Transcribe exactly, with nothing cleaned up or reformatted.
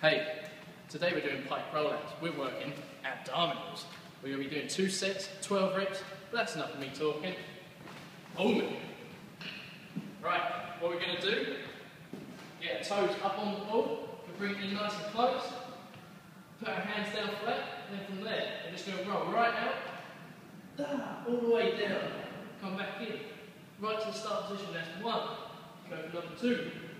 Hey, today we're doing pike rollouts. We're working abdominals. We're going to be doing two sets, twelve reps, but that's enough of me talking. Only. Right, what we're going to do, get our toes up on the ball, we're bringing it in nice and close, put our hands down flat, and then from there, we're just going to roll right out, ah, all the way down, come back in, right to the start position, that's one, go for number two,